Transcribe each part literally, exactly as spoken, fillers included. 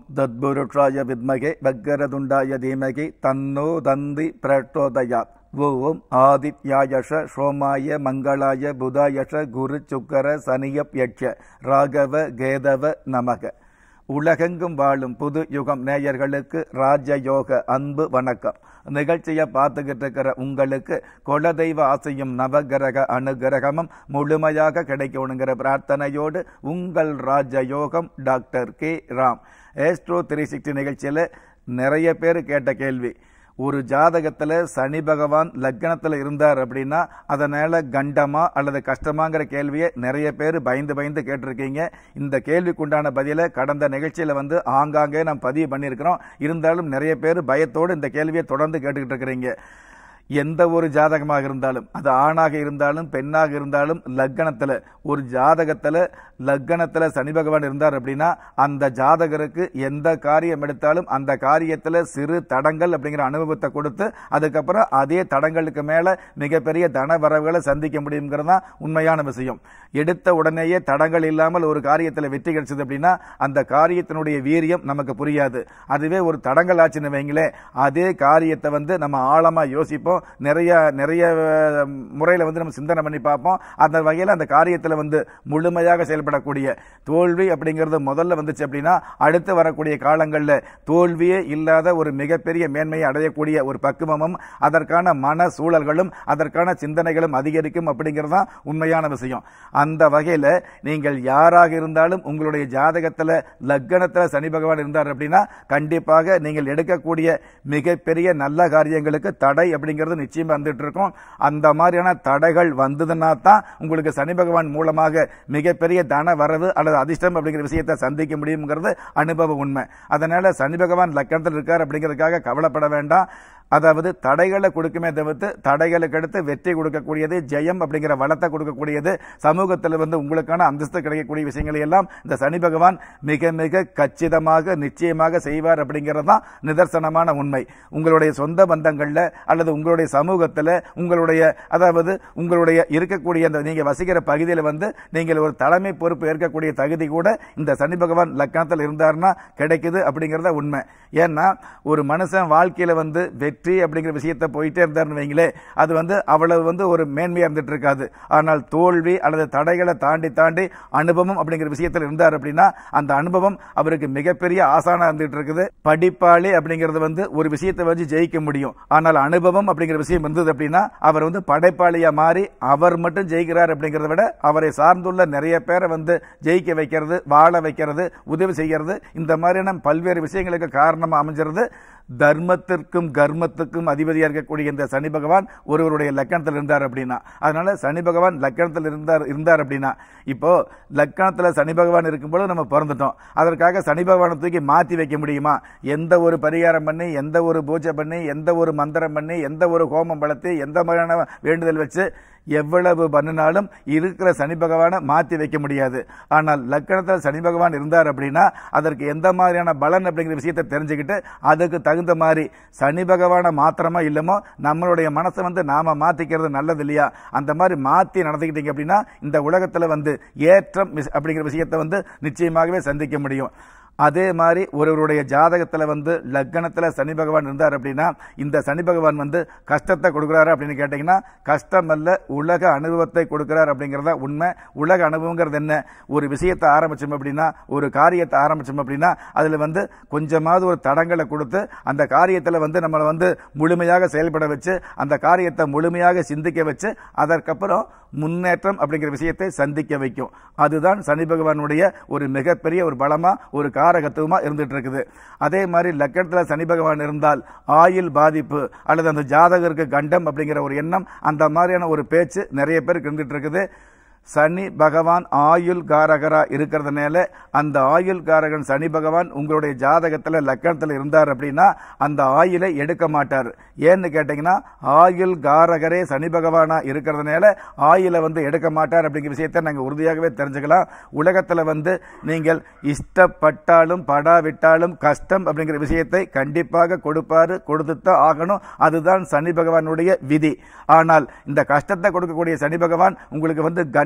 தத்புருஷாய வித்மகே வக்கரதுண்டாய தீமகி தன்னோ தந்தி பிரச்சோதயாத். ஓம் ஆதித்யாயஷ சோமாய மங்களாய புதாயஷ குரு சுக்கர சனியப் யட்ச ராகவ கேதவ நமக. உலகெங்கும் வாழும் புது யுகம் நேயர்களுக்கு ராஜயோக அன்பு வணக்கம். நிகழ்ச்சியை பார்த்துக்கிட்டு இருக்கிற உங்களுக்கு குலதெய்வ ஆசையும் நவகிரக அனுகிரகமும் முழுமையாக கிடைக்கணுங்கிற பிரார்த்தனையோடு உங்கள் ராஜயோகம் doctor K Ram. Astro three sixty நிகழ்ச்சியில் நிறைய பேர் கேட்ட கேள்வி, ஒரு ஜாதகத்தில் சனி பகவான் லக்னத்தில் இருந்தார் அப்படின்னா அதனால கண்டமா அல்லது கஷ்டமாங்கிற கேள்வியை நிறைய பேர் பயந்து பயந்து கேட்டிருக்கீங்க. இந்த கேள்விக்குண்டான பதிலை கடந்த நிகழ்ச்சியில் வந்து ஆங்காங்கே நாம் பதிவு பண்ணியிருக்கிறோம். இருந்தாலும் நிறைய பேர் பயத்தோடு இந்த கேள்வியை தொடர்ந்து கேட்டுக்கிட்டு இருக்கிறீங்க. எந்த ஒரு ஜாதகமாக இருந்தாலும், அது ஆணாக இருந்தாலும் பெண்ணாக இருந்தாலும், லக்னத்தில் ஒரு ஜாதகத்தில் லக்னத்தில் சனி பகவான் இருந்தார் அப்படின்னா அந்த ஜாதகருக்கு எந்த காரியம் எடுத்தாலும் அந்த காரியத்தில் சிறு தடங்கள் அப்படிங்கிற அனுபவத்தை கொடுத்து அதுக்கப்புறம் அதே தடங்களுக்கு மேலே மிகப்பெரிய தன வரவுகளை சந்திக்க முடியுங்கிறது தான் உண்மையான விஷயம். எடுத்த உடனேயே தடங்கள் இல்லாமல் ஒரு காரியத்தில் வெற்றி கிடைச்சது அப்படின்னா அந்த காரியத்தினுடைய வீரியம் நமக்கு புரியாது. அதுவே ஒரு தடங்கள் ஆச்சுன்னு வைங்களே, அதே காரியத்தை வந்து நம்ம ஆழமாக யோசிப்போம், நிறைய நிறைய முறையில் வந்து நம்ம சிந்தனை பண்ணி பார்ப்போம். அந்த வகையில் அந்த காரியத்தில் வந்து முழுமையாக செயல்படக்கூடிய தோல்வி அப்படிங்கிறது முதல்ல வந்துச்சு அப்படின்னா அடுத்து வரக்கூடிய காலங்களில் தோல்வியே இல்லாத ஒரு மிகப்பெரிய மேன்மையை அடையக்கூடிய ஒரு பக்குவமும் அதற்கான மன சூழல்களும் அதற்கான சிந்தனைகளும் அதிகரிக்கும் அப்படிங்கிறது தான் உண்மையான விஷயம். அந்த வகையில் நீங்கள் யாராக இருந்தாலும் உங்களுடைய ஜாதகத்தில் லக்னத்தில் சனி பகவான் இருந்தார் அப்படின்னா கண்டிப்பாக நீங்கள் எடுக்கக்கூடிய மிகப்பெரிய நல்ல காரியங்களுக்கு தடை அப்படிங்கிறது நிச்சயமா வந்துட்டு இருக்கும். அந்த மாதிரியான தடைகள் வந்ததுன்னா தான் உங்களுக்கு சனி பகவான் மூலமாக மிகப்பெரிய தன வரவு அல்லது அதிர்ஷ்டம் அப்படிங்கிற விஷயத்தை சந்திக்க முடியுங்கிறது அனுபவ உண்மை. அதனால சனி பகவான் லக்னத்தில் இருக்கார் அப்படிங்கிறதுக்காக கவலைப்பட வேண்டாம். அதாவது தடைகளை கொடுக்குமே தவிர்த்து தடைகளுக்கு அடுத்து வெற்றி கொடுக்கக்கூடியது, ஜெயம் அப்படிங்கிற வளத்தை கொடுக்கக்கூடியது, சமூகத்தில் வந்து உங்களுக்கான அந்தஸ்து கிடைக்கக்கூடிய விஷயங்களை எல்லாம் இந்த சனி பகவான் மிக மிக கச்சிதமாக நிச்சயமாக செய்வார் அப்படிங்கிறது தான் நிதர்சனமான உண்மை. உங்களுடைய சொந்த பந்தங்களில் அல்லது உங்களுடைய சமூகத்தில் உங்களுடைய அதாவது உங்களுடைய இருக்கக்கூடிய அந்த நீங்கள் வசிக்கிற பகுதியில் வந்து நீங்கள் ஒரு தலைமை பொறுப்பு ஏற்கக்கூடிய தகுதி கூட இந்த சனி பகவான் லக்னத்தில் இருந்தார்னா கிடைக்குது அப்படிங்கிறத உண்மை. ஏன்னா ஒரு மனுஷன் வாழ்க்கையில் வந்து வெற்றி அப்படிங்கிற விஷயத்தை போயிட்டே இருந்தார்னு வைங்களே, அது வந்து அவ்வளவு வந்து ஒரு மேன்மையா இருந்துட்டு இருக்காது. ஆனால் தோல்வி அல்லது தடைகளை தாண்டி தாண்டி அனுபவம் அப்படிங்கிற விஷயத்தில் இருந்தார் அப்படின்னா அந்த அனுபவம் அவருக்கு மிகப்பெரிய ஆசானா இருந்துட்டு இருக்குது. படிப்பாளி அப்படிங்கிறது வந்து ஒரு விஷயத்தை வச்சு ஜெயிக்க முடியும். ஆனால் அனுபவம் அப்படிங்கிற விஷயம் இருந்தது அப்படின்னா அவர் வந்து படைப்பாளியா மாறி அவர் மட்டும் ஜெயிக்கிறார் அப்படிங்கிறத விட அவரை சார்ந்துள்ள நிறைய பேரை வந்து ஜெயிக்க வைக்கிறது, வாழ வைக்கிறது, உதவி செய்கிறது, இந்த மாதிரியான பல்வேறு விஷயங்களுக்கு காரணமா அமைஞ்சிருது. தர்மத்திற்கும் கர்மத்துக்கும் அதிபதியாக இருக்கக்கூடிய இந்த சனி பகவான் ஒருவருடைய லக்கணத்தில் இருந்தார் அப்படின்னா, அதனால சனி பகவான் லக்கணத்தில் இருந்தார் இருந்தார் அப்படின்னா இப்போ லக்கணத்தில் சனி பகவான் இருக்கும்போது நம்ம பிறந்துட்டோம். அதற்காக சனி பகவானை தூக்கி மாற்றி வைக்க முடியுமா? எந்த ஒரு பரிகாரம் பண்ணி, எந்த ஒரு பூஜை பண்ணி, எந்த ஒரு மந்திரம் பண்ணி, எந்த ஒரு ஹோமம் வளர்த்து, எந்த மாதிரியான வேண்டுதல் வச்சு எவ்வளவு பண்ணினாலும் இருக்கிற சனி பகவானை மாற்றி வைக்க முடியாது. ஆனால் லக்கணத்தில் சனி பகவான் இருந்தார் அப்படின்னா அதற்கு எந்த மாதிரியான பலன் அப்படிங்கிற விஷயத்தை தெரிஞ்சுக்கிட்டு அதுக்கு தகுந்த மாதிரி சனி பகவானை மாத்திரமா இல்லமோ நம்மளுடைய மனசை வந்து நாம மாத்திக்கிறது நல்லது இல்லையா? அந்த மாதிரி மாற்றி நடந்துக்கிட்டீங்க அப்படின்னா இந்த உலகத்தில் வந்து ஏற்றம் அப்படிங்கிற விஷயத்தை வந்து நிச்சயமாகவே சந்திக்க முடியும். அதே மாதிரி ஒருவருடைய ஜாதகத்தில் வந்து லக்னத்தில் சனி பகவான் இருந்தார் அப்படின்னா இந்த சனி பகவான் வந்து கஷ்டத்தை கொடுக்குறாரு அப்படின்னு கேட்டிங்கன்னா கஷ்டம் அல்ல, உலக அனுபவத்தை கொடுக்குறார் அப்படிங்கிறத உண்மை. உலக அனுபவங்கிறது என்ன? ஒரு விஷயத்தை ஆரம்பிச்சோம் அப்படின்னா, ஒரு காரியத்தை ஆரம்பிச்சோம் அப்படின்னா அதில் வந்து கொஞ்சமாவது ஒரு தடங்களை கொடுத்து அந்த காரியத்தில் வந்து நம்மளை வந்து முழுமையாக செயல்பட வச்சு அந்த காரியத்தை முழுமையாக சிந்திக்க வச்சு அதற்கப்புறம் முன்னேற்றம் அப்படிங்கிற விஷயத்தை சந்திக்க வைக்கும். அதுதான் சனி பகவானுடைய ஒரு மிகப்பெரிய ஒரு பலமா ஒரு காரகத்துவமா இருந்துட்டு இருக்குது. அதே மாதிரி லக்கணத்தில் சனி பகவான் இருந்தால் ஆயுள் பாதிப்பு அல்லது அந்த ஜாதகருக்கு கண்டம் அப்படிங்கிற ஒரு எண்ணம், அந்த மாதிரியான ஒரு பேச்சு நிறைய பேருக்கு இருந்துட்டு இருக்குது. சனி பகவான் ஆயுள் காரகரா இருக்கிறதுனால அந்த ஆயுள் காரகன் சனி பகவான் உங்களுடைய ஜாதகத்தில் லக்கணத்தில் இருந்தார் அப்படின்னா அந்த ஆயுளை எடுக்க மாட்டார். ஏன்னு கேட்டீங்கன்னா ஆயுள் காரகரே சனி பகவானா இருக்கிறதுனால ஆயுளை வந்து எடுக்க மாட்டார் அப்படிங்கிற விஷயத்தை நாங்கள் உறுதியாகவே தெரிஞ்சுக்கலாம். உலகத்தில் வந்து நீங்கள் இஷ்டப்பட்டாலும் படாவிட்டாலும் கஷ்டம் அப்படிங்கிற விஷயத்தை கண்டிப்பாக கொடுப்பாரு, கொடுத்துத்தான் ஆகணும். அதுதான் சனி பகவானுடைய விதி. ஆனால் இந்த கஷ்டத்தை கொடுக்கக்கூடிய சனி பகவான் உங்களுக்கு வந்து கண்ட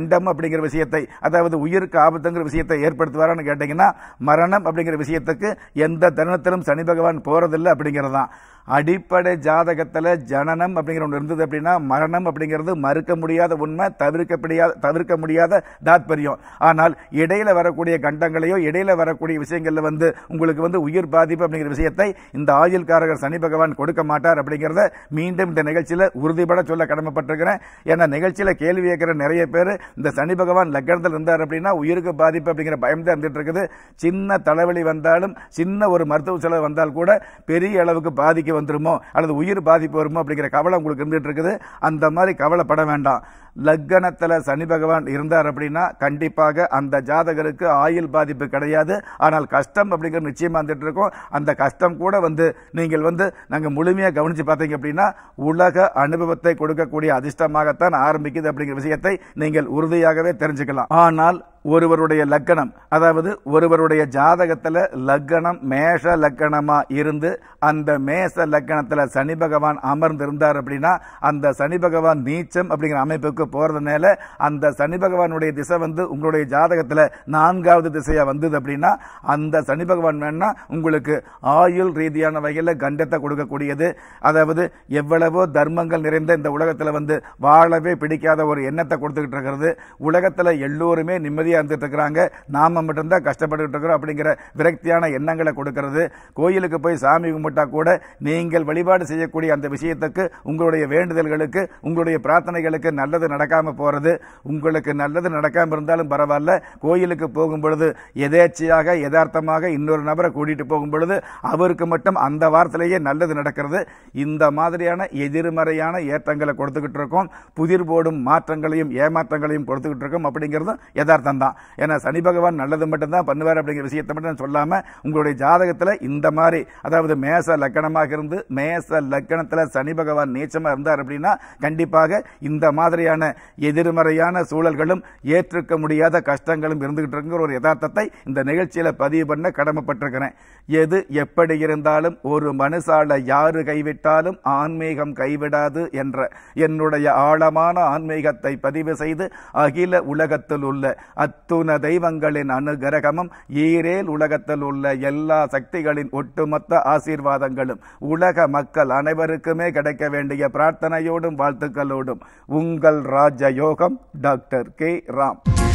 கண்டம் அப்படிங்கிற விஷயத்தை, அதாவது உயிருக்கு ஆபத்துங்கிற விஷயத்தை ஏற்படுத்துவாரான்னு கேட்டீங்கன்னா, மரணம் அப்படிங்கிற விஷயத்துக்கு எந்த தருணத்திலும் சனி பகவான் போறதில்லை அப்படிங்கிறதான். அடிப்படை ஜாதகத்தில் ஜனனம் அப்படிங்கிற ஒன்று இருந்தது அப்படின்னா மரணம் அப்படிங்கிறது மறுக்க முடியாத உண்மை, தவிர்க்க முடியாத தவிர்க்க முடியாத தாத்பரியம். ஆனால் இடையில வரக்கூடிய கண்டங்களையோ இடையில வரக்கூடிய விஷயங்கள்ல வந்து உங்களுக்கு வந்து உயிர் பாதிப்பு அப்படிங்கிற விஷயத்தை இந்த ஆயுள்காரகர் சனி பகவான் கொடுக்க மாட்டார் அப்படிங்கிறத மீண்டும் இந்த நிகழ்ச்சியில் உறுதிபட சொல்ல கடமைப்பட்டிருக்கிறேன். ஏன்னா நிகழ்ச்சியில் கேள்வி கேட்கிற நிறைய பேர் இந்த சனி பகவான் லக்னத்தில் இருந்தார் அப்படின்னா உயிருக்கு பாதிப்பு அப்படிங்கிற பயம் தான் இருந்துட்டு இருக்குது. சின்ன தலைவலி வந்தாலும் சின்ன ஒரு மருத்துவ செலவு வந்தால் கூட பெரிய அளவுக்கு பாதிக்க வந்துருமோ அல்லது உயிர் பாதிப்பு வருமோ அப்படிங்கிற கவலை உங்களுக்கு இருந்துட்டு இருக்குது. அந்த மாதிரி கவலைப்பட வேண்டாம். லக்னத்தில் சனி பகவான் இருந்தார் அப்படின்னா கண்டிப்பாக அந்த ஜாதகருக்கு ஆயுள் பாதிப்பு கிடையாது. ஆனால் கஷ்டம் அப்படிங்கிறது நிச்சயமா வந்துட்டு இருக்கும். அந்த கஷ்டம் கூட வந்து நீங்கள் வந்து நாங்க முழுமையா கவனிச்சு பார்த்தீங்க அப்படின்னா உலக அனுபவத்தை கொடுக்கக்கூடிய அதிர்ஷ்டமாகத்தான் ஆரம்பிக்குது அப்படிங்கிற விஷயத்தை நீங்கள் உறுதியாகவே தெரிஞ்சுக்கலாம். ஆனால் ஒருவருடைய லக்கணம், அதாவது ஒருவருடைய ஜாதகத்தில் லக்கணம் மேஷ லக்கணமா இருந்து அந்த மேஷ லக்கணத்தில் சனி பகவான் அமர்ந்திருந்தார் அப்படின்னா அந்த சனி பகவான் நீச்சம் அப்படிங்கிற அமைப்புக்கு போறதுனால அந்த சனி பகவானுடைய திசை வந்து உங்களுடைய ஜாதகத்தில் நான்காவது திசையா வந்தது அப்படின்னா அந்த சனி பகவான் வேணா உங்களுக்கு ஆயுள் ரீதியான வகையில் கண்டத்தை கொடுக்கக்கூடியது. அதாவது எவ்வளவோ தர்மங்கள் நிறைந்த இந்த உலகத்தில் வந்து வாழவே பிடிக்காத ஒரு எண்ணத்தை கொடுத்துக்கிட்டு இருக்கிறது. உலகத்தில் எல்லோருமே நிம்மதியாக இருந்துட்டு இருக்கிறாங்க, நாம மட்டும்தான் கஷ்டப்பட்டு இருக்கிறோம் அப்படிங்கிற விரக்தியான எண்ணங்களை கொடுக்கிறது. கோயிலுக்கு போய் சாமி கும்பிட்டா கூட நீங்கள் வழிபாடு செய்யக்கூடிய அந்த விஷயத்துக்கு உங்களுடைய வேண்டுதல்களுக்கு உங்களுடைய பிரார்த்தனைகளுக்கு நல்லது நடக்காம போறது. உங்களுக்கு நல்லது நடக்காம இருந்தாலும் பரவாயில்ல, கோயிலுக்கு போகும் பொழுது எதேச்சையாக யதார்த்தமாக இன்னொரு நபரை கூட்டிட்டு போகும் பொழுது அவருக்கு மட்டும் அந்த வாரத்திலேயே நல்லது நடக்கிறது. இந்த மாதிரியான எதிர்மறையான ஏற்றங்களை கொடுத்துக்கிட்டு இருக்கோம். புதிர் போடும் மாற்றங்களையும் ஏமாற்றங்களையும் கொடுத்துக்கிட்டு இருக்கோம் அப்படிங்கிறது யதார்த்தம் தான். ஏன்னா சனி பகவான் நல்லது மட்டும்தான் பண்ணுவார் அப்படிங்கிற விஷயத்தை மட்டும் சொல்லாம உங்களுடைய ஜாதகத்தில் இந்த மாதிரி, அதாவது மேச லக்கணமாக இருந்து மேச லக்கணத்தில் சனி பகவான் நீச்சமா இருந்தார் அப்படின்னா கண்டிப்பாக இந்த மாதிரியான எதிர்மறையான சூழல்களும் ஏற்றுக்க முடியாத கஷ்டங்களும் இருந்துகிட்டு இருக்கிற ஒரு யதார்த்தத்தை இந்த நிகழ்ச்சியில பதிவு பண்ண கடமைப்பட்டிருக்கிறேன். எது எப்படி இருந்தாலும் ஒரு மனுஷால யாரு கைவிட்டாலும் ஆன்மீகம் கைவிடாது என்ற என்னுடைய ஆழமான ஆன்மீகத்தை பதிவு செய்து அகில உலகத்தில் உள்ள அத்துண தெய்வங்களின் அனுகிரகமும் ஈரேல் உலகத்தில் உள்ள எல்லா சக்திகளின் ஒட்டுமொத்த ஆசீர்வாதங்களும் உலக மக்கள் அனைவருக்குமே கிடைக்க வேண்டிய பிரார்த்தனையோடும் வாழ்த்துக்களோடும் உங்கள் ராஜயோகம் டாக்டர் கே ராம்.